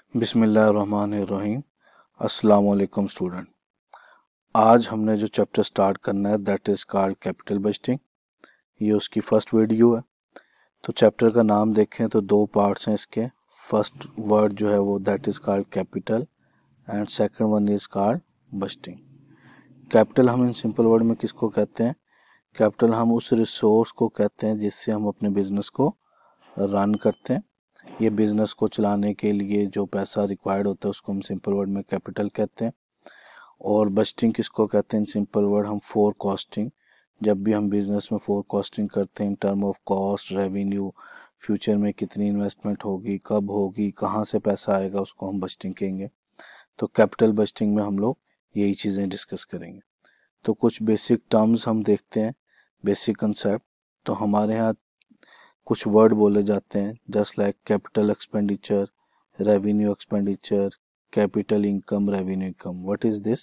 बिस्मिल्लाहिर्रहमानिर्रहीम। अस्सलाम वालेकुम स्टूडेंट। आज हमने जो चैप्टर स्टार्ट करना है that is called capital budgeting. ये उसकी फर्स्ट वीडियो है। तो चैप्टर का नाम देखें तो दो पार्ट्स हैं इसके। फर्स्ट वर्ड जो है वो that is called capital and second one is called budgeting. Capital हम इन सिंपल वर्ड में किसको कहते हैं? कैपिटल हम उस रिसोर्स को कहते हैं जिससे हम अपने बिजनेस को रन करते हैं। ये बिजनेस को चलाने के लिए जो पैसा रिक्वायर्ड होता है उसको हम सिंपल वर्ड में कैपिटल कहते हैं। और बजटिंग किसको कहते हैं? इन सिंपल वर्ड हम फोरकास्टिंग। जब भी हम बिजनेस में फोरकास्टिंग करते हैं in term of cost, revenue, future में कितनी इन्वेस्टमेंट होगी, कब होगी, कहाँ से पैसा आएगा, उसको हम बजटिंग कहेंगे। तो कैपिटल बजटिंग में हम लोग यही चीज़ें डिस्कस करेंगे। तो कुछ बेसिक टर्म्स हम देखते हैं, बेसिक कंसेप्ट। तो हमारे यहाँ कुछ वर्ड बोले जाते हैं just like capital expenditure, revenue expenditure, capital income, revenue income. What is this?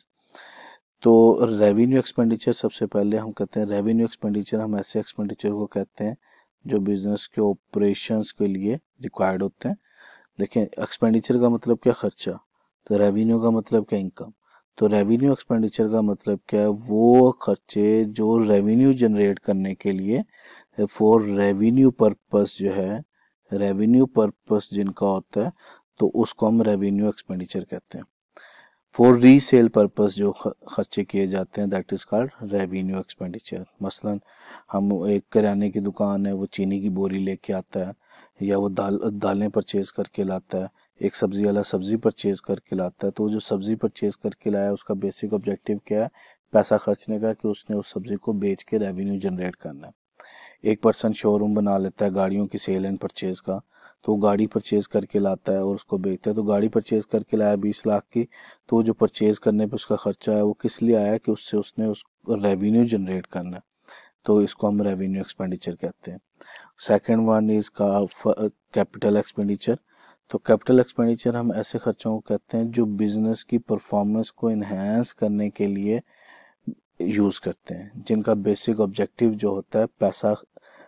तो रेवेन्यू एक्सपेंडिचर सबसे पहले हम कहते हैं रेवेन्यू एक्सपेंडिचर हम ऐसे एक्सपेंडिचर को कहते हैं जो बिजनेस के ऑपरेशंस के लिए रिक्वायर्ड होते हैं। देखें, एक्सपेंडिचर का मतलब क्या? खर्चा। तो रेवेन्यू का मतलब क्या? इनकम। तो रेवेन्यू एक्सपेंडिचर का मतलब क्या है? वो खर्चे जो रेवेन्यू जनरेट करने के लिए फॉर रेवेन्यू पर्पस जो है, रेवेन्यू पर्पस जिनका होता है तो उसको हम रेवेन्यू एक्सपेंडिचर कहते हैं। फॉर रीसेल पर्पस जो खर्चे किए जाते हैं that is called revenue expenditure. मसलन हम एक किराने की दुकान है, वो चीनी की बोरी लेके आता है, या वो दालें परचेज करके लाता है, एक सब्जी वाला सब्जी परचेज करके लाता है। तो जो सब्जी परचेज करके लाया उसका बेसिक ऑब्जेक्टिव क्या है? पैसा खर्चने का, कि उसने उस सब्जी को बेच के रेवेन्यू जनरेट करना है। एक पर्सन शोरूम बना लेता है गाड़ियों की सेल एंड परचेज का, तो वो गाड़ी परचेज करके लाता है और उसको बेचता है। तो गाड़ी परचेज करके लाया 20 लाख की, तो जो परचेज करने पे उसका खर्चा है वो किस लिए आया? कि उससे उसने उस रेवेन्यू जनरेट करना है। तो इसको हम रेवेन्यू एक्सपेंडिचर कहते हैं। सेकेंड वन इज का कैपिटल एक्सपेंडिचर। तो कैपिटल एक्सपेंडिचर हम ऐसे खर्चों को कहते हैं जो बिजनेस की परफॉर्मेंस को इन्हेंस करने के लिए यूज करते हैं, जिनका बेसिक ऑब्जेक्टिव जो होता है पैसा,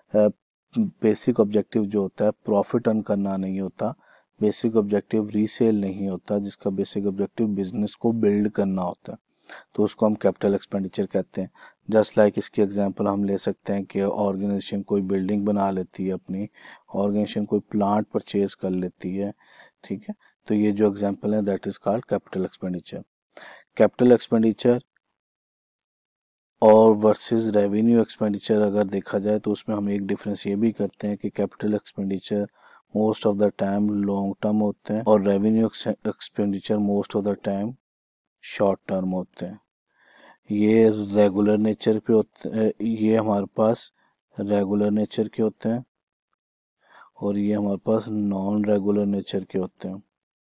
बेसिक ऑब्जेक्टिव जो होता है प्रॉफिट अर्न करना नहीं होता, बेसिक ऑब्जेक्टिव रीसेल नहीं होता, जिसका बेसिक ऑब्जेक्टिव बिजनेस को बिल्ड करना होता है। तो उसको हम कैपिटल एक्सपेंडिचर कहते हैं। जस्ट लाइक इसकी एग्जांपल हम ले सकते हैं कि ऑर्गेनाइजेशन कोई बिल्डिंग बना लेती है, अपनी ऑर्गेनाइजेशन कोई प्लांट परचेज कर लेती है, ठीक है। तो ये जो एग्जांपल है that is called capital expenditure. Capital expenditure और वर्सेस रेवेन्यू एक्सपेंडिचर अगर देखा जाए तो उसमें हम एक डिफरेंस ये भी करते हैं कि capital expenditure most of the time long term होते हैं और revenue expenditure most of the time short term होते हैं। ये रेगुलर नेचर पे होते हैं, ये हमारे पास रेगुलर नेचर के होते हैं और ये हमारे पास नॉन रेगुलर नेचर के होते हैं।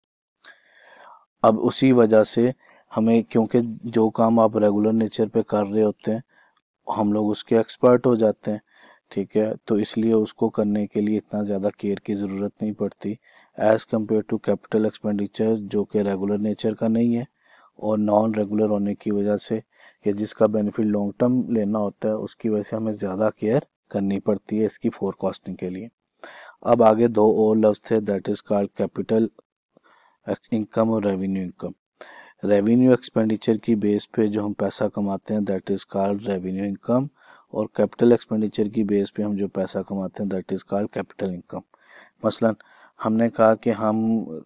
अब उसी वजह से हमें, क्योंकि जो काम आप रेगुलर नेचर पे कर रहे होते हैं हम लोग उसके एक्सपर्ट हो जाते हैं, ठीक है। तो इसलिए उसको करने के लिए इतना ज़्यादा केयर की ज़रूरत नहीं पड़ती as compare to capital expenditure जो कि रेगुलर नेचर का नहीं है और नॉन रेगुलर होने की वजह से, या जिसका बेनिफिट लॉन्ग टर्म लेना होता है उसकी वजह से हमें ज़्यादा केयर करनी पड़ती है इसकी फोरकास्टिंग के लिए। अब आगे दो और लफ्ज़ थे that is called capital income और रेवेन्यू इनकम। रेवेन्यू एक्सपेंडिचर की बेस पे जो हम पैसा कमाते हैं that is called revenue income, और कैपिटल एक्सपेंडिचर की बेस पे हम जो पैसा कमाते हैं that is called capital income. मसलन हमने कहा कि हम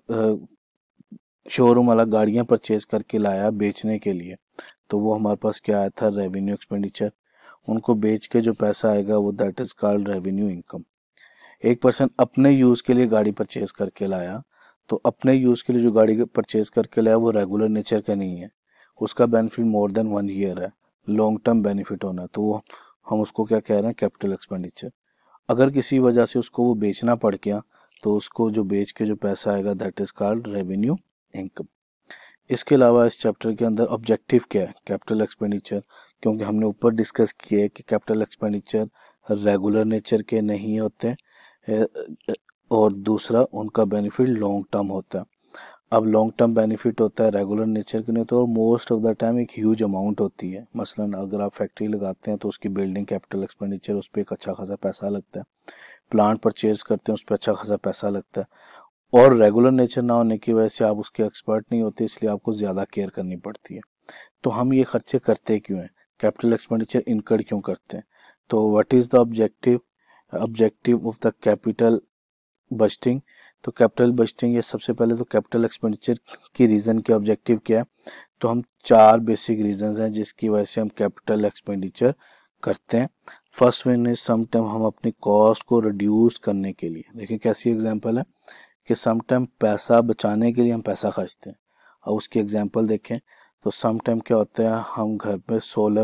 शोरूम वाला गाड़ियां परचेज करके लाया बेचने के लिए, तो वो हमारे पास क्या आया था? Revenue expenditure. उनको बेच के जो पैसा आएगा वो that is called revenue income. एक पर्सन अपने यूज़ के लिए गाड़ी परचेज करके लाया, तो अपने यूज़ के लिए जो गाड़ी परचेज करके लाया वो रेगुलर नेचर का नहीं है, उसका बेनिफिट मोर देन 1 ईयर है, लॉन्ग टर्म बेनिफिट होना है, तो वो हम उसको क्या कह रहे हैं? Capital expenditure. अगर किसी वजह से उसको वो बेचना पड़ गया तो उसको जो बेच के जो पैसा आएगा that is called revenue income. इसके अलावा इस चैप्टर के अंदर ऑब्जेक्टिव क्या है कैपिटल एक्सपेंडिचर, क्योंकि हमने ऊपर डिस्कस किया है कि कैपिटल एक्सपेंडिचर रेगुलर नेचर के नहीं होते और दूसरा उनका बेनिफिट लॉन्ग टर्म होता है। अब लॉन्ग टर्म बेनिफिट होता है रेगुलर नेचर के नहीं तो, और मोस्ट ऑफ द टाइम एक ह्यूज अमाउंट होती है। मसलन अगर आप फैक्ट्री लगाते हैं तो उसकी बिल्डिंग कैपिटल एक्सपेंडिचर, उस पर एक अच्छा खासा पैसा लगता है। प्लांट परचेज करते हैं उस पर अच्छा खासा पैसा लगता है। और रेगुलर नेचर ना होने की वजह से आप उसके एक्सपर्ट नहीं होते, इसलिए आपको ज़्यादा केयर करनी पड़ती है। तो हम ये खर्चे करते क्यों हैं, कैपिटल एक्सपेंडिचर इनकर्ड क्यों करते हैं? तो what is the objective of the capital budgeting? तो कैपिटल बजटिंग, ये सबसे पहले तो कैपिटल एक्सपेंडिचर की रीज़न के ऑब्जेक्टिव क्या है? तो हम 4 बेसिक रीजंस हैं जिसकी वजह से हम कैपिटल एक्सपेंडिचर करते हैं। फर्स्ट वन इज समटाइम हम अपनी कॉस्ट को रिड्यूस करने के लिए, देखिए कैसी एग्जांपल है कि समटाइम पैसा बचाने के लिए हम पैसा खर्चते हैं। और उसकी एग्जांपल देखें तो समटाइम क्या होता है, हम घर पे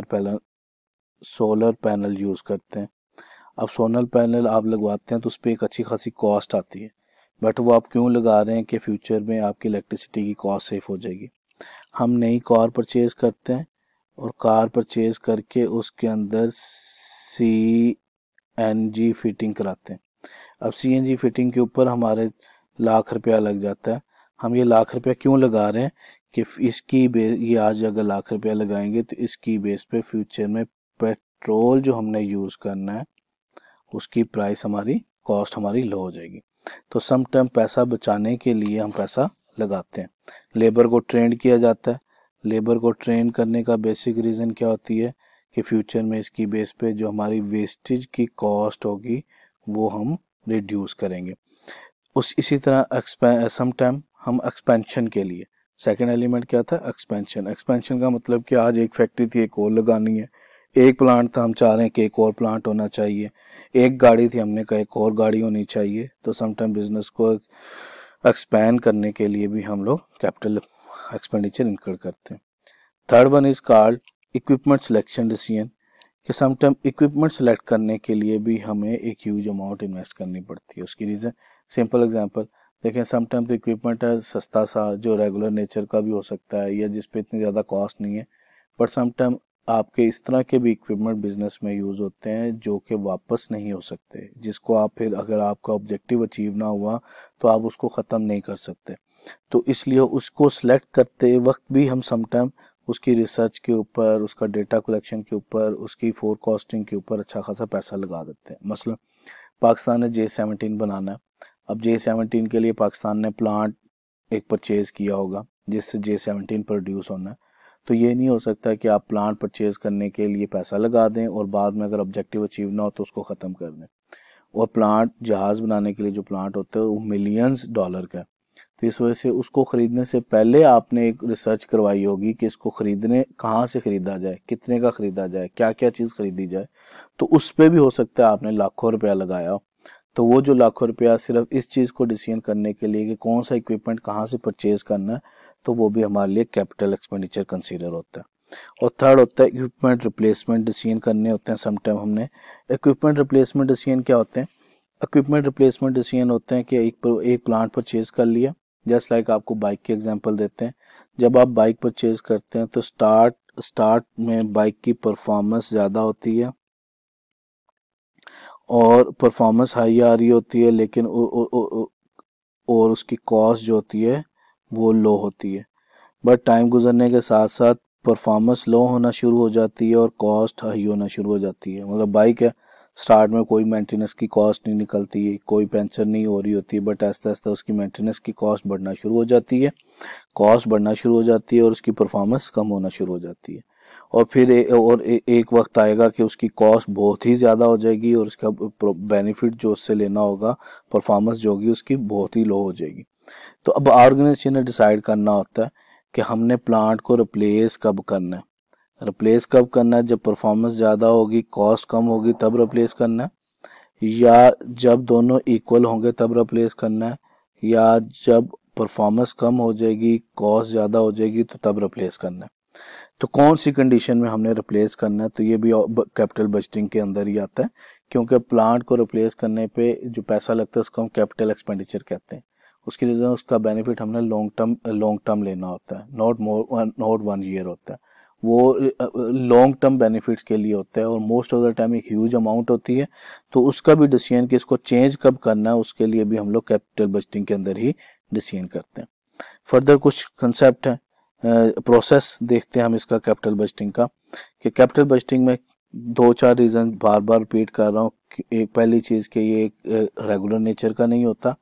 सोलर पैनल यूज़ करते हैं। अब सोलर पैनल आप लगवाते हैं तो उस पर एक अच्छी खासी कॉस्ट आती है, बट वो आप क्यों लगा रहे हैं कि फ्यूचर में आपकी इलेक्ट्रिसिटी की कॉस्ट सेफ हो जाएगी। हम नई कार परचेज करते हैं और कार परचेज करके उसके अंदर CNG फिटिंग कराते हैं। अब CNG फिटिंग के ऊपर हमारे लाख रुपया लग जाता है। हम ये लाख रुपया क्यों लगा रहे हैं कि इसकी बेस, ये आज अगर लाख रुपया लगाएंगे तो इसकी बेस पे फ्यूचर में पेट्रोल जो हमने यूज़ करना है उसकी प्राइस हमारी, कॉस्ट हमारी लो हो जाएगी। तो सम टाइम पैसा बचाने के लिए हम पैसा लगाते हैं। लेबर को ट्रेन किया जाता है। लेबर को ट्रेन करने का बेसिक रीज़न क्या होती है कि फ्यूचर में इसकी बेस पे जो हमारी वेस्टेज की कॉस्ट होगी वो हम रिड्यूस करेंगे। इसी तरह सम टाइम हम एक्सपेंशन के लिए, सेकेंड एलिमेंट क्या था, एक्सपेंशन। एक्सपेंशन का मतलब कि आज एक फैक्ट्री थी, एक और लगानी है। एक प्लांट था, हम चाह रहे हैं कि एक और प्लांट होना चाहिए। एक गाड़ी थी, हमने कहा एक और गाड़ी होनी चाहिए। तो सम टाइम बिजनेस को एक्सपैंड करने के लिए भी हम लोग कैपिटल एक्सपेंडिचर इनकर करते हैं। Third one is called equipment selection decision, कि सम टाइम इक्विपमेंट सेलेक्ट करने के लिए भी हमें एक ह्यूज अमाउंट इन्वेस्ट करनी पड़ती है। उसकी रीज़न, सिंपल एग्जांपल देखें, सम टाइम तो इक्विपमेंट है सस्ता सा जो रेगुलर नेचर का भी हो सकता है या जिस पे इतनी ज़्यादा कॉस्ट नहीं है, बट सम टाइम आपके इस तरह के भी इक्विपमेंट बिजनेस में यूज़ होते हैं जो कि वापस नहीं हो सकते, जिसको आप फिर अगर आपका ऑब्जेक्टिव अचीव ना हुआ तो आप उसको ख़त्म नहीं कर सकते। तो इसलिए उसको सिलेक्ट करते वक्त भी हम सम टाइम उसकी रिसर्च के ऊपर, उसका डेटा कलेक्शन के ऊपर, उसकी फोरकास्टिंग के ऊपर अच्छा खासा पैसा लगा देते हैं। मसलन पाकिस्तान ने J-17 बनाना है। अब J-17 के लिए पाकिस्तान ने प्लांट एक परचेज किया होगा जिससे J-17 प्रोड्यूस होना है। तो ये नहीं हो सकता कि आप प्लांट परचेज करने के लिए पैसा लगा दें और बाद में अगर ऑब्जेक्टिव अचीव ना हो तो उसको ख़त्म कर दें। और प्लांट, जहाज़ बनाने के लिए जो प्लांट होता है वो मिलियंस डॉलर का है। तो इस वजह से उसको ख़रीदने से पहले आपने एक रिसर्च करवाई होगी कि इसको ख़रीदने कहाँ से ख़रीदा जाए, कितने का ख़रीदा जाए, क्या क्या चीज़ ख़रीदी जाए। तो उस पर भी हो सकता है आपने लाखों रुपया लगाया हो। तो वो जो लाखों रुपया सिर्फ इस चीज़ को डिसीजन करने के लिए कि कौन सा इक्विपमेंट कहाँ से परचेज करना है, तो वो भी हमारे लिए कैपिटल एक्सपेंडिचर कंसीडर होता है। और थर्ड होता है इक्विपमेंट रिप्लेसमेंट डिसीजन करने होते हैं। समटाइम हमने इक्विपमेंट रिप्लेसमेंट डिसीजन क्या होते हैं, इक्विपमेंट रिप्लेसमेंट डिसीजन होते हैं कि एक प्लांट परचेज कर लिया। जस्ट लाइक आपको बाइक की एग्जांपल देते हैं, जब आप बाइक परचेज करते हैं तो स्टार्ट में बाइक की परफॉर्मेंस ज़्यादा होती है और परफॉर्मेंस हाई आ रही होती है, लेकिन और उसकी कॉस्ट जो होती है वो लो होती है। बट टाइम गुजरने के साथ साथ परफॉर्मेंस लो होना शुरू हो जाती है और कॉस्ट हाई होना शुरू हो जाती है। मतलब बाइक है, स्टार्ट में कोई मेंटेनेंस की कॉस्ट नहीं निकलती, कोई पंचर नहीं हो रही होती, बट आस्ते आस्ते उसकी मेंटेनेंस की कॉस्ट बढ़ना शुरू हो जाती है, और उसकी परफॉर्मेंस कम होना शुरू हो जाती है। और फिर एक वक्त आएगा कि उसकी कॉस्ट बहुत ही ज़्यादा हो जाएगी और उसका बेनिफिट जो उससे लेना होगा, परफॉर्मेंस जो होगी उसकी बहुत ही लो हो जाएगी। तो अब ऑर्गेनाइजेशन ने डिसाइड करना होता है कि हमने प्लांट को रिप्लेस कब करना है। जब परफॉर्मेंस ज़्यादा होगी, कॉस्ट कम होगी तब रिप्लेस करना है, या जब दोनों इक्वल होंगे तब रिप्लेस करना है, या जब परफॉर्मेंस कम हो जाएगी, कॉस्ट ज़्यादा हो जाएगी तो तब रिप्लेस करना है। तो कौन सी कंडीशन में हमने रिप्लेस करना है, तो ये भी कैपिटल बजटिंग के अंदर ही आता है, क्योंकि प्लांट को रिप्लेस करने पे जो पैसा लगता है उसको हम कैपिटल एक्सपेंडिचर कहते हैं। उसकी रीज़न उसका बेनिफिट हमने लॉन्ग टर्म लेना होता है, नॉट 1 ईयर होता है। वो लॉन्ग टर्म बेनिफिट्स के लिए होता है और मोस्ट ऑफ द टाइम एक ह्यूज अमाउंट होती है। तो उसका भी डिसीजन कि इसको चेंज कब करना है, उसके लिए भी हम लोग कैपिटल बजटिंग के अंदर ही डिसीजन करते हैं। फर्दर कुछ कंसेप्ट है, प्रोसेस देखते हैं हम इसका कैपिटल बजटिंग का, कि कैपिटल बजटिंग में 2-4 रीज़न बार बार रिपीट कर रहा हूँ। एक पहली चीज़ कि ये एक रेगुलर नेचर का नहीं होता,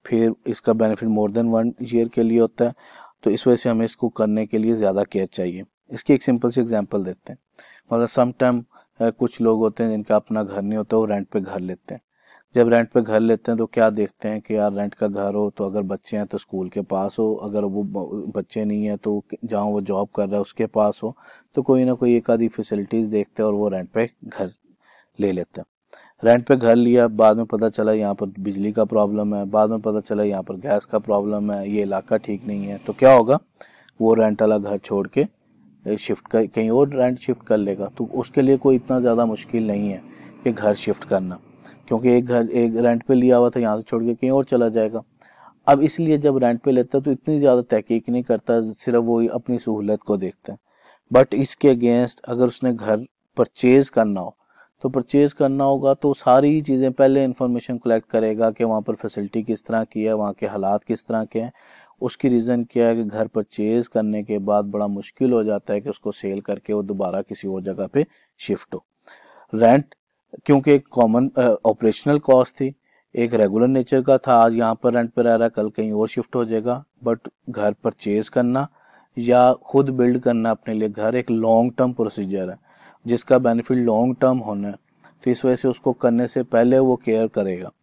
फिर इसका बेनिफिट मोर देन 1 ईयर के लिए होता है, तो इस वजह से हमें इसको करने के लिए ज़्यादा केयर चाहिए। इसकी एक सिंपल सी एग्जांपल देते हैं। मतलब सम टाइम कुछ लोग होते हैं जिनका अपना घर नहीं होता, वो रेंट पे घर लेते हैं। जब रेंट पे घर लेते हैं तो क्या देखते हैं कि यार रेंट का घर हो तो अगर बच्चे हैं तो स्कूल के पास हो, अगर वो बच्चे नहीं है तो जहाँ वो जॉब कर रहा है उसके पास हो, तो कोई ना कोई एक आधी फैसिलिटीज़ देखते हैं और वो रेंट पे घर ले लेते हैं। रेंट पे घर लिया, बाद में पता चला यहाँ पर बिजली का प्रॉब्लम है, बाद में पता चला यहाँ पर गैस का प्रॉब्लम है, ये इलाका ठीक नहीं है, तो क्या होगा, वो रेंट वाला घर छोड़ के शिफ्ट कर कहीं और रेंट शिफ्ट कर लेगा। तो उसके लिए कोई इतना ज़्यादा मुश्किल नहीं है कि घर शिफ्ट करना, क्योंकि एक घर एक रेंट पे लिया हुआ था, यहाँ से छोड़ के कहीं और चला जाएगा। अब इसलिए जब रेंट पे लेता है तो इतनी ज़्यादा तहकीक नहीं करता, सिर्फ वो अपनी सहूलत को देखता है। बट इसके अगेंस्ट अगर उसने घर परचेज करना हो, तो परचेज करना होगा तो सारी चीज़ें पहले इंफॉर्मेशन कलेक्ट करेगा कि वहाँ पर फैसिलिटी किस तरह की है, वहाँ के हालात किस तरह के हैं। उसकी रीज़न क्या है कि घर परचेज करने के बाद बड़ा मुश्किल हो जाता है कि उसको सेल करके वो दोबारा किसी और जगह पे शिफ्ट हो। रेंट क्योंकि एक कॉमन ऑपरेशनल कॉस्ट थी, एक रेगुलर नेचर का था, आज यहाँ पर रेंट पर रह रहा है, कल कहीं और शिफ्ट हो जाएगा। बट घर परचेज करना या खुद बिल्ड करना अपने लिए घर एक लॉन्ग टर्म प्रोसीजर है, जिसका बेनिफिट लॉन्ग टर्म होना है, तो इस वजह से उसको करने से पहले वो केयर करेगा।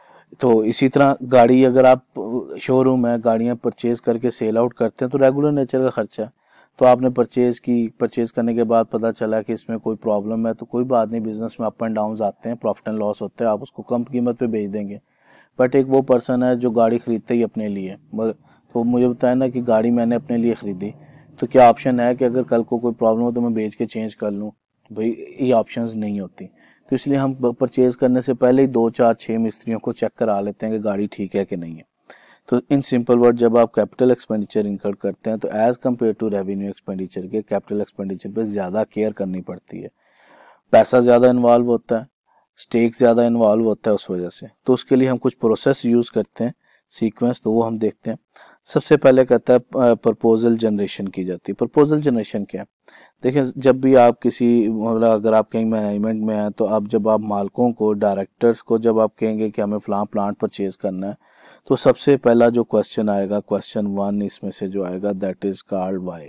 तो इसी तरह गाड़ी, अगर आप शोरूम है, गाड़ियाँ परचेज करके सेल आउट करते हैं तो रेगुलर नेचर का खर्चा है। तो आपने परचेज करने के बाद पता चला कि इसमें कोई प्रॉब्लम है, तो कोई बात नहीं, बिजनेस में अप एंड डाउन आते हैं, प्रॉफिट एंड लॉस होता है, आप उसको कम कीमत पे बेच देंगे। बट एक वो पर्सन है जो गाड़ी खरीदते ही अपने लिए, तो मुझे बताया ना कि गाड़ी मैंने अपने लिए खरीदी, तो क्या ऑप्शन है कि अगर कल को कोई प्रॉब्लम हो तो मैं बेच के चेंज कर लूँ? भाई ये ऑप्शंस नहीं होती। तो इसलिए हम परचेज करने से पहले ही 2 4 6 मिस्त्रियों को चेक करा लेते हैं कि गाड़ी ठीक है कि नहीं है। तो इन सिंपल वर्ड, जब आप कैपिटल एक्सपेंडिचर इंकर करते हैं तो as compare to revenue expenditure के कैपिटल एक्सपेंडिचर पे ज़्यादा केयर करनी पड़ती है, पैसा ज़्यादा इन्वॉल्व होता है, स्टेक ज़्यादा इन्वॉल्व होता है उस वजह से। तो उसके लिए हम कुछ प्रोसेस यूज़ करते हैं, सीक्वेंस, तो वो हम देखते हैं। सबसे पहले कहता है प्रपोजल जनरेशन की जाती है। प्रपोजल जनरेशन क्या है? देखिए, जब भी आप किसी, मतलब अगर आप कहीं मैनेजमेंट में हैं तो आप जब आप मालिकों को, डायरेक्टर्स को जब आप कहेंगे कि हमें फलां प्लांट परचेज करना है, तो सबसे पहला जो क्वेश्चन आएगा, क्वेश्चन 1 इसमें से जो आएगा, दैट इज कॉल्ड वाई।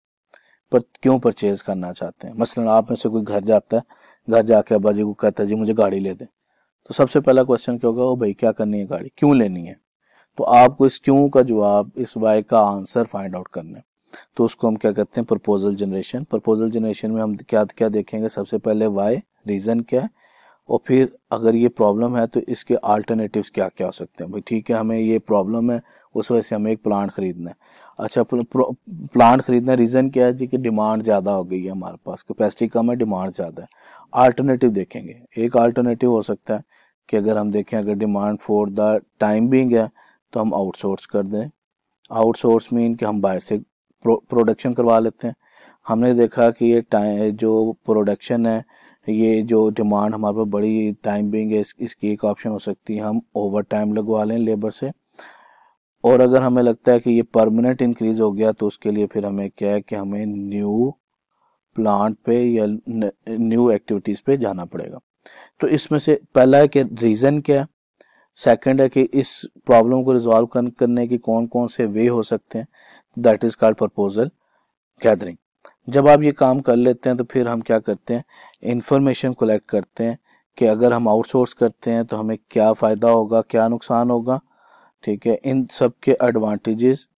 पर क्यों परचेज करना चाहते हैं? मसलन आप में से कोई घर जाता है, घर जाके अब्बा जी को कहता है जी मुझे गाड़ी ले दें, तो सबसे पहला क्वेश्चन क्या होगा, ओ भाई क्या करनी है गाड़ी, क्यों लेनी है? तो आपको इस क्यों का जवाब, इस वाई का आंसर फाइंड आउट करना है। तो उसको हम क्या कहते हैं, प्रपोजल जनरेशन। प्रपोजल जनरेशन में हम क्या क्या देखेंगे, सबसे पहले वाई, रीजन क्या है, और फिर अगर ये प्रॉब्लम है तो इसके अल्टरनेटिव्स क्या क्या हो सकते हैं। भाई ठीक है, हमें ये प्रॉब्लम है, उस वजह से हमें एक प्लांट खरीदना है। अच्छा, प्लांट खरीदना, रीजन क्या है जी, कि डिमांड ज़्यादा हो गई है, हमारे पास कैपेसिटी कम है, डिमांड ज़्यादा है। अल्टरनेटिव देखेंगे, एक अल्टरनेटिव हो सकता है कि अगर हम देखें, अगर demand for the time being है तो हम आउटसोर्स कर दें। आउटसोर्स मीन कि हम बाहर से प्रोडक्शन करवा लेते हैं। हमने देखा कि ये टाइम जो प्रोडक्शन है, ये जो डिमांड हमारे पास बड़ी टाइम बीइंग है, इसकी एक ऑप्शन हो सकती है हम ओवर टाइम लगवा लें लेबर से। और अगर हमें लगता है कि ये परमानेंट इंक्रीज हो गया तो उसके लिए फिर हमें क्या है कि हमें न्यू प्लांट पे या न्यू एक्टिविटीज पे जाना पड़ेगा। तो इसमें से पहला है कि रीजन क्या है, सेकंड है कि इस प्रॉब्लम को रिजॉल्व करने की कौन कौन से वे हो सकते हैं, that is called proposal gathering. जब आप ये काम कर लेते हैं तो फिर हम क्या करते हैं, इंफॉर्मेशन कलेक्ट करते हैं कि अगर हम आउटसोर्स करते हैं तो हमें क्या फ़ायदा होगा, क्या नुकसान होगा। ठीक है, इन सब के एडवांटेजेस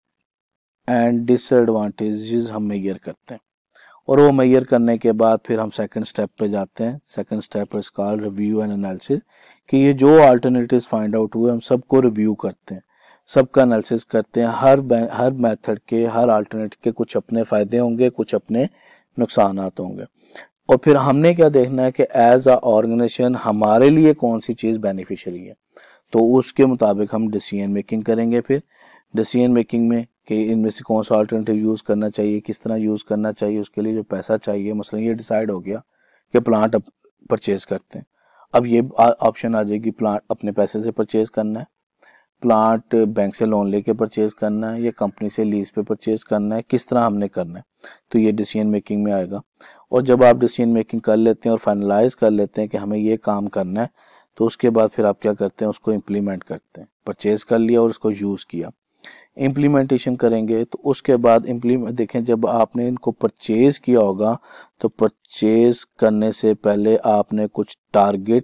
एंड डिसएडवांटेजेस हम मेजर करते हैं, और वो मेजर करने के बाद फिर हम सेकंड स्टेप पे जाते हैं। Second step is called review and analysis, कि ये जो अल्टरनेटिव्स फाइंड आउट हुए हम सबको रिव्यू करते हैं, सबका एनालिसिस करते हैं। हर मेथड के, हर अल्टरनेटिव के कुछ अपने फ़ायदे होंगे, कुछ अपने नुकसानात होंगे, और फिर हमने क्या देखना है कि एज अ ऑर्गेनाइजेशन हमारे लिए कौन सी चीज़ बेनिफिशियरी है, तो उसके मुताबिक हम डिसीजन मेकिंग करेंगे। फिर डिसीजन मेकिंग में कि इनमें से कौन सा अल्टरनेटिव यूज़ करना चाहिए, किस तरह यूज़ करना चाहिए, उसके लिए जो पैसा चाहिए, मसलन ये डिसाइड हो गया कि प्लांट परचेज करते हैं। अब ये ऑप्शन आ जाएगी, प्लांट अपने पैसे से परचेज करना है, प्लांट बैंक से लोन लेके परचेज करना है, या कंपनी से लीज पे परचेज करना है, किस तरह हमने करना है, तो ये डिसीजन मेकिंग में आएगा। और जब आप डिसीजन मेकिंग कर लेते हैं और फाइनलाइज कर लेते हैं कि हमें ये काम करना है, तो उसके बाद फिर आप क्या करते हैं, उसको इम्प्लीमेंट करते हैं। परचेज कर लिया और उसको यूज़ किया, इम्प्लीमेंटेशन करेंगे। तो उसके बाद इम्प्लीमेंट देखें, जब आपने इनको परचेज किया होगा तो परचेज करने से पहले आपने कुछ टारगेट,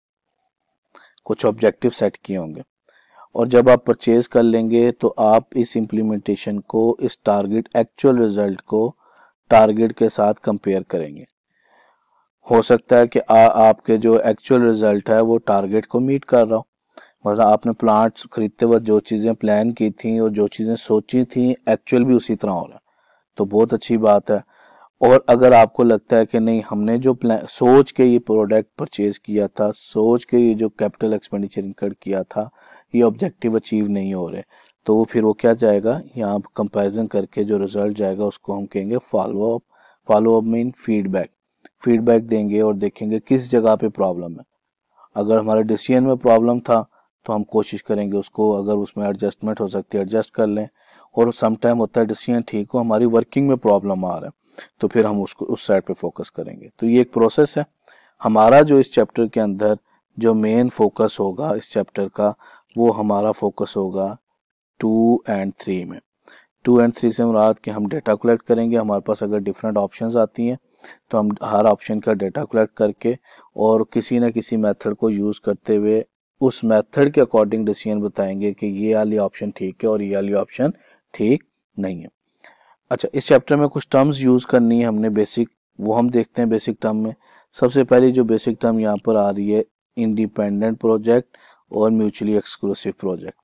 कुछ ऑब्जेक्टिव सेट किए होंगे, और जब आप परचेज कर लेंगे तो आप इस इम्प्लीमेंटेशन को, इस टारगेट एक्चुअल रिजल्ट को टारगेट के साथ कंपेयर करेंगे। हो सकता है कि आपके जो एक्चुअल रिजल्ट है वो टारगेट को मीट कर रहा हो, मतलब आपने प्लांट खरीदते वक्त जो चीज़ें प्लान की थी और जो चीज़ें सोची थी एक्चुअल भी उसी तरह हो रहा है, तो बहुत अच्छी बात है। और अगर आपको लगता है कि नहीं, हमने जो प्लान सोच के ये प्रोडक्ट परचेज किया था, सोच के ये जो कैपिटल एक्सपेंडिचर इनकर किया था, ये ऑब्जेक्टिव अचीव नहीं हो रहे, तो फिर वो क्या जाएगा, यहाँ कंपैरिजन करके जो रिजल्ट जाएगा उसको हम कहेंगे follow up. Follow up mean feedback देंगे और देखेंगे किस जगह पे प्रॉब्लम है। अगर हमारे डिसीजन में प्रॉब्लम था तो हम कोशिश करेंगे उसको, अगर उसमें एडजस्टमेंट हो सकती है एडजस्ट कर लें। और सम टाइम होता है डिसीजन ठीक हो, हमारी वर्किंग में प्रॉब्लम आ रहा है, तो फिर हम उसको उस साइड पे फोकस करेंगे। तो ये एक प्रोसेस है हमारा। जो इस चैप्टर के अंदर जो मेन फोकस होगा इस चैप्टर का, वो हमारा फोकस होगा 2 और 3 में। 2 और 3 से मुराद कि हम डेटा कलेक्ट करेंगे। हमारे पास अगर डिफरेंट ऑप्शंस आती हैं तो हम हर ऑप्शन का डेटा कलेक्ट करके और किसी न किसी मेथड को यूज़ करते हुए उस मेथड के अकॉर्डिंग डिसीजन बताएंगे कि ये वाली ऑप्शन ठीक है और ये वाली ऑप्शन ठीक नहीं है। अच्छा, इस चैप्टर में कुछ टर्म्स यूज़ करनी है हमने बेसिक, वो हम देखते हैं बेसिक टर्म में। सबसे पहली जो बेसिक टर्म यहाँ पर आ रही है, इंडिपेंडेंट प्रोजेक्ट और mutually exclusive project.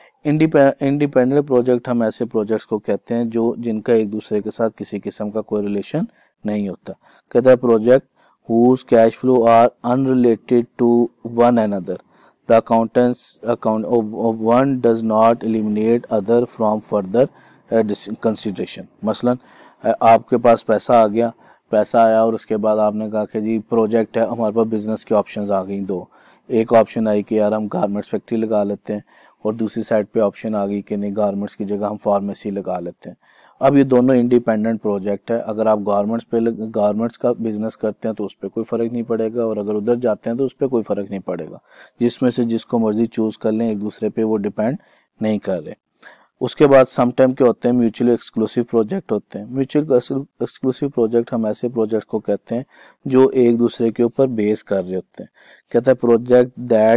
Independent project हम ऐसे प्रोजेक्ट्स को कहते हैं जो जिनका एक दूसरे के साथ किसी किस्म का कोई रिलेशन नहीं होता। कहता है project whose cash flow are unrelated to one another. The account of one does not eliminate other from further consideration. मसलन आपके पास पैसा आया और उसके बाद आपने कहा कि जी प्रोजेक्ट है, हमारे पास बिजनेस की ऑप्शंस आ गई दो। एक ऑप्शन आई कि यार हम गारमेंट्स फैक्ट्री लगा लेते हैं, और दूसरी साइड पे ऑप्शन आ गई कि नहीं, गारमेंट्स की जगह हम फार्मेसी लगा लेते हैं। अब ये दोनों इंडिपेंडेंट प्रोजेक्ट है। अगर आप गारमेंट्स का बिजनेस करते हैं तो उस पर कोई फर्क नहीं पड़ेगा, और अगर उधर जाते हैं तो उस पर कोई फर्क नहीं पड़ेगा। जिसमें से जिसको मर्जी चूज कर लें, एक दूसरे पे वो डिपेंड नहीं कर रहे। उसके बाद सम टाइम क्या होते हैं, म्यूचुअली एक्सक्लूसिव प्रोजेक्ट होते हैं। म्यूचुअल एक्सक्लूसिव प्रोजेक्ट हम ऐसे प्रोजेक्ट को कहते हैं जो एक दूसरे के ऊपर बेस कर रहे होते हैं। कहता है project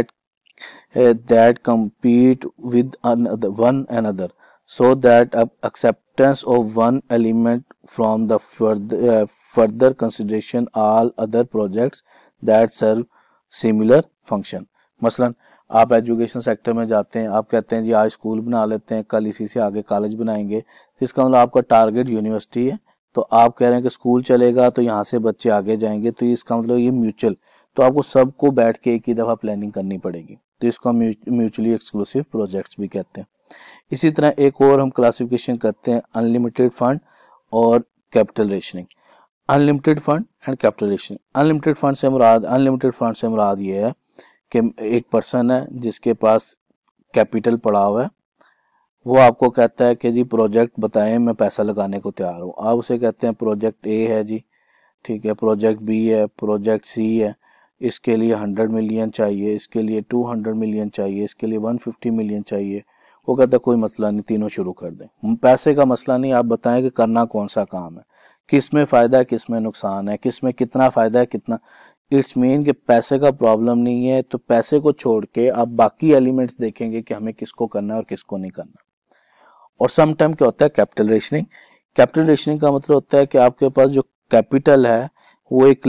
that compete with one another so that acceptance of one element from the further consideration all other projects that serve similar function। मसलन आप एजुकेशन सेक्टर में जाते हैं, आप कहते हैं जी आज स्कूल बना लेते हैं, कल इसी से आगे कॉलेज बनाएंगे। तो इसका मतलब आपका टारगेट यूनिवर्सिटी है, तो आप कह रहे हैं कि स्कूल चलेगा तो यहाँ से बच्चे आगे जाएंगे, तो इसका मतलब ये म्यूचुअल, तो आपको सबको बैठ के एक ही दफ़ा प्लानिंग करनी पड़ेगी। तो इसको हम म्यूचुअली एक्सक्लूसिव प्रोजेक्ट्स भी कहते हैं। इसी तरह एक और हम क्लासिफिकेशन करते हैं अनलिमिटेड फंड और capital rationing. Unlimited fund and capital rationing. Unlimited fund से मुराद ये है कि एक पर्सन है जिसके पास कैपिटल पड़ा हुआ है, वो आपको कहता है कि जी प्रोजेक्ट बताएं, मैं पैसा लगाने को तैयार हूँ। आप उसे कहते हैं प्रोजेक्ट ए है जी, ठीक है, प्रोजेक्ट बी है, प्रोजेक्ट सी है, इसके लिए 100 मिलियन चाहिए, इसके लिए 200 मिलियन चाहिए, इसके लिए 150 मिलियन चाहिए। वो कहता है कोई मसला नहीं, तीनों शुरू कर दें। पैसे का मसला नहीं, आप बताएं कि करना कौन सा काम है, किस में फ़ायदा है, किस में नुकसान है, किस में कितना फ़ायदा है, कितना। इट्स मीन कि पैसे का प्रॉब्लम नहीं है, तो पैसे को छोड़ के आप बाकी एलिमेंट्स देखेंगे कि हमें किसको करना है और किसको नहीं करना। और सम टाइम क्या होता है कैपिटल रेशनिंग। कैपिटल रेशनिंग का मतलब होता है कि आपके पास जो कैपिटल है वो एक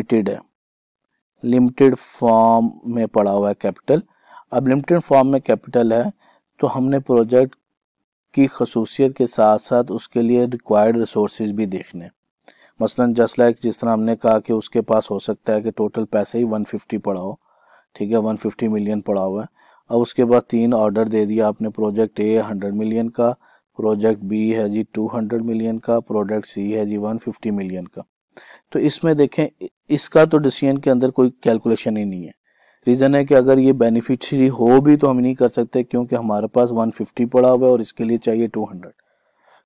लिमिटेड फॉर्म में पड़ा हुआ है कैपिटल। अब लिमिटेड फॉर्म में कैपिटल है तो हमने प्रोजेक्ट की खसूसियत के साथ साथ उसके लिए रिक्वायर्ड रिसोर्सेज भी देखने। मसलन जस्ट लाइक जिस तरह हमने कहा कि उसके पास हो सकता है कि टोटल पैसे ही 150 पड़ा हो, ठीक है, 150 मिलियन पड़ा हुआ है। अब उसके बाद 3 ऑर्डर दे दिया आपने, प्रोजेक्ट ए 100 मिलियन का, प्रोजेक्ट बी है जी 200 मिलियन का, प्रोजेक्ट सी है जी 150 मिलियन का। तो इसमें देखें, इसका तो डिसीजन के अंदर कोई कैलकुलेशन ही नहीं है। रीज़न है कि अगर ये बेनिफिशियरी हो भी तो हम नहीं कर सकते, क्योंकि हमारे पास 150 पड़ा हुआ है और इसके लिए चाहिए 200।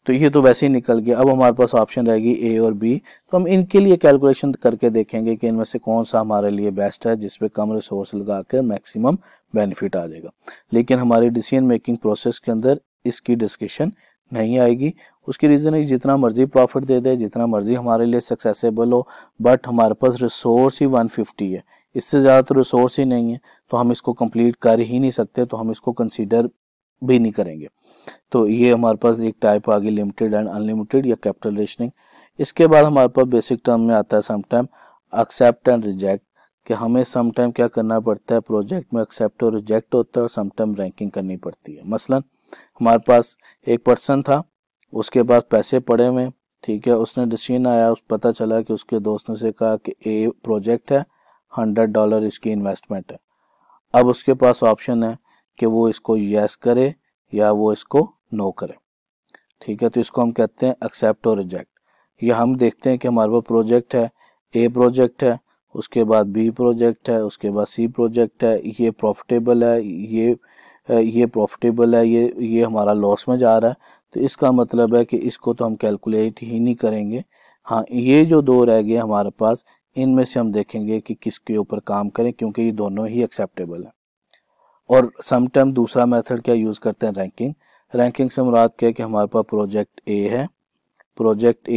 तो ये तो वैसे ही निकल गया। अब हमारे पास ऑप्शन रहेगी ए और बी, तो हम इनके लिए कैलकुलेशन करके देखेंगे कि इनमें से कौन सा हमारे लिए बेस्ट है, जिसपे कम रिसोर्स लगा कर मैक्सिमम बेनिफिट आ जाएगा। लेकिन हमारी डिसीजन मेकिंग प्रोसेस के अंदर इसकी डिस्कशन नहीं आएगी। उसकी रीज़न है जितना मर्जी प्रॉफिट दे दे, जितना मर्जी हमारे लिए सक्सेसेबल हो, बट हमारे पास रिसोर्स ही 150 है, इससे ज़्यादा तो रिसोर्स ही नहीं है, तो हम इसको कंप्लीट कर ही नहीं सकते, तो हम इसको कंसीडर भी नहीं करेंगे। तो ये हमारे पास एक टाइप आ गई लिमिटेड एंड अनलिमिटेड या कैपिटल रेशनिंग। इसके बाद हमारे पास बेसिक टर्म में आता है समटाइम एक्सेप्ट एंड रिजेक्ट, कि हमें समटाइम क्या करना पड़ता है, प्रोजेक्ट में एक्सेप्ट और रिजेक्ट होता है और समटाइम रैंकिंग करनी पड़ती है। मसलन हमारे पास एक पर्सन था, उसके पास पैसे पड़े हुए, ठीक है, उसने डिसीजन आया, उस पता चला कि उसके दोस्त ने से कहा कि ए प्रोजेक्ट है, $100 इसकी इन्वेस्टमेंट है। अब उसके पास ऑप्शन है कि वो इसको यस करे या वो इसको नो करे, ठीक है। तो इसको हम कहते हैं एक्सेप्ट और रिजेक्ट। ये हम देखते हैं कि हमारे पास प्रोजेक्ट है, ए प्रोजेक्ट है, उसके बाद बी प्रोजेक्ट है, उसके बाद सी प्रोजेक्ट है, ये प्रॉफिटेबल है, ये प्रॉफिटेबल है, ये हमारा लॉस में जा रहा है, तो इसका मतलब है कि इसको तो हम कैलकुलेट ही नहीं करेंगे। हाँ, ये जो दो रह गए हमारे पास, इनमें से हम देखेंगे कि किसके ऊपर काम करें, क्योंकि ये दोनों ही एक्सेप्टेबल है। और समटाइम दूसरा मेथड क्या यूज करते हैं, रैंकिंग। रैंकिंग से मुराद क्या है कि हमारे पास प्रोजेक्ट ए है, प्रोजेक्ट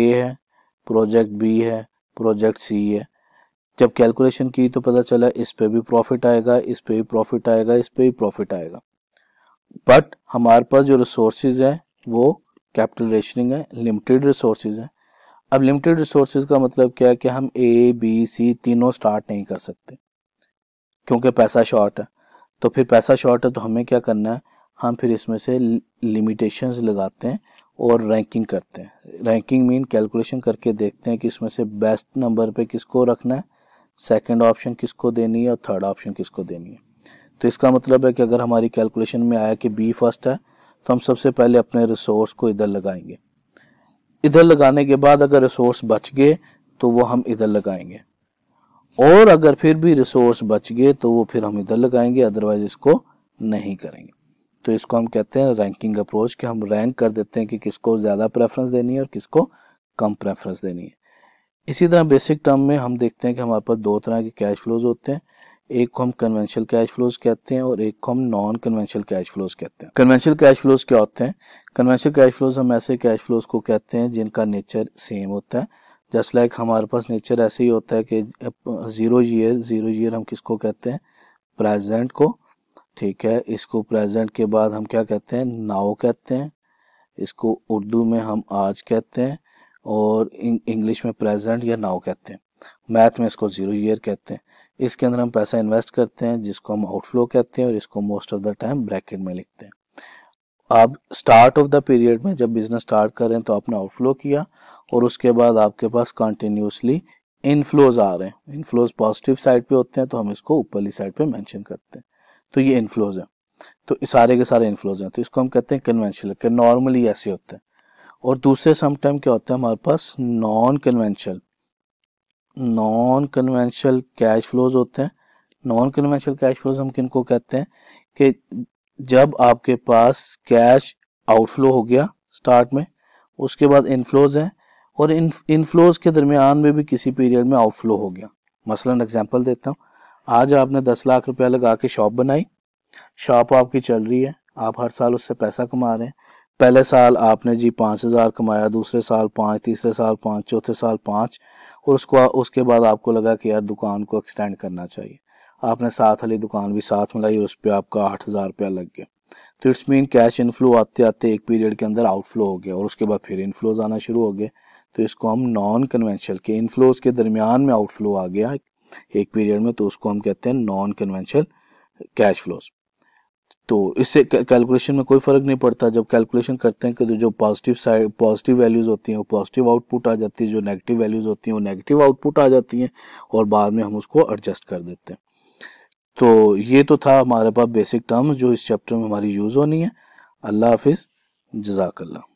बी है, प्रोजेक्ट सी है। जब कैलकुलेशन की तो पता चला इस पे भी प्रॉफिट आएगा, इस पे भी प्रॉफिट आएगा, इस पे भी प्रॉफिट आएगा, बट हमारे पास जो रिसोर्सेज है वो कैपिटल रेशनिंग है, लिमिटेड रिसोर्सेज है। अब लिमिटेड रिसोर्सेज का मतलब क्या है कि हम ए बी सी तीनों स्टार्ट नहीं कर सकते, क्योंकि पैसा शॉर्ट है। तो फिर पैसा शॉर्ट है तो हमें क्या करना है, हम फिर इसमें से लिमिटेशंस लगाते हैं और रैंकिंग करते हैं। रैंकिंग मीन कैलकुलेशन करके देखते हैं कि इसमें से बेस्ट नंबर पे किसको रखना है, सेकंड ऑप्शन किसको देनी है और थर्ड ऑप्शन किसको देनी है। तो इसका मतलब है कि अगर हमारी कैलकुलेशन में आया कि बी फर्स्ट है, तो हम सबसे पहले अपने रिसोर्स को इधर लगाएंगे। इधर लगाने के बाद अगर रिसोर्स बच गए तो वो हम इधर लगाएंगे, और अगर फिर भी रिसोर्स बच गए तो वो फिर हम इधर लगाएंगे, अदरवाइज इसको नहीं करेंगे। तो इसको हम कहते हैं रैंकिंग अप्रोच, कि हम रैंक कर देते हैं कि किसको ज़्यादा प्रेफरेंस देनी है और किसको कम प्रेफरेंस देनी है। इसी तरह बेसिक टर्म में हम देखते हैं कि हमारे पास दो तरह के कैश फ्लोज होते हैं, एक को हम कन्वेंशनल कैश फ्लोज कहते हैं और एक को हम नॉन कन्वेंशनल कैश फ्लोज कहते हैं। कन्वेंशनल कैश फ्लोज क्या होते हैं, कन्वेंशनल कैश फ्लोज हम ऐसे कैश फ्लोज को कहते हैं जिनका नेचर सेम होता है। जस्ट लाइक हमारे पास नेचर ऐसे ही होता है कि जीरो ईयर हम किसको कहते हैं, प्रेजेंट को, ठीक है। इसको प्रेजेंट के बाद हम क्या कहते हैं, नाउ कहते हैं, इसको उर्दू में हम आज कहते हैं और इंग्लिश में प्रेजेंट या नाउ कहते हैं। मैथ में इसको 0 ईयर कहते हैं। इसके अंदर हम पैसा इन्वेस्ट करते हैं जिसको हम आउटफ्लो कहते हैं और इसको most of the time bracket में लिखते हैं। आप स्टार्ट ऑफ द पीरियड में जब बिजनेस स्टार्ट करें तो आपने आउटफ्लो किया और उसके बाद आपके पास कंटिन्यूसली इनफ्लोज आ रहे हैं। इनफ्लोज पॉजिटिव साइड पे होते हैं तो हम इसको ऊपरली साइड पे मेंशन करते हैं, तो ये इनफ्लोज है। तो सारे के सारे इनफ्लोज हैं, तो इसको हम कहते हैं कन्वेंशनल, कि नॉर्मली ऐसे होते हैं। और दूसरे सम टाइम क्या होता है हमारे पास, नॉन कन्वेंशनल कैश फ्लोज होते हैं। नॉन कन्वेंशनल कैश फ्लोज हम किनको कहते हैं, कि जब आपके पास कैश आउटफ्लो हो गया स्टार्ट में, उसके बाद इनफ्लोज है और इनफ्लोज के दरमियान में भी किसी पीरियड में आउटफ्लो हो गया। मसलन एग्जांपल देता हूँ, आज आपने 10 लाख रुपया लगा के शॉप बनाई, शॉप आपकी चल रही है, आप हर साल उससे पैसा कमा रहे हैं। पहले साल आपने जी 5,000 कमाया, दूसरे साल 5, तीसरे साल 5, चौथे साल 5, और उसके बाद आपको लगा कि यार दुकान को एक्सटेंड करना चाहिए। आपने साथ वाली दुकान भी साथ मिलाई और उस पर आपका 8,000 रुपया लग गया। तो इट्स मीन कैश इनफ्लो आते आते एक पीरियड के अंदर आउटफ्लो हो गया और उसके बाद फिर इनफ्लोज आना शुरू हो गए। तो इसको हम नॉन कन्वेंशनल के इनफ्लोज के दरमियान में आउटफ्लो आ गया एक पीरियड में, तो उसको हम कहते हैं नॉन कन्वेंशनल कैश फ्लोज। तो इससे कैलकुलेशन में कोई फर्क नहीं पड़ता। जब कैलकुलेशन करते हैं कि जो पॉजिटिव वैल्यूज होती हैं वो पॉजिटिव आउटपुट आ जाती है, जो नेगेटिव वैल्यूज होती हैं वो नेगेटिव आउटपुट आ जाती हैं और बाद में हम उसको एडजस्ट कर देते हैं। तो ये तो था हमारे पास बेसिक टर्म जो इस चैप्टर में हमारी यूज होनी है। अल्लाह हाफिज, जज़ाकल्लाह।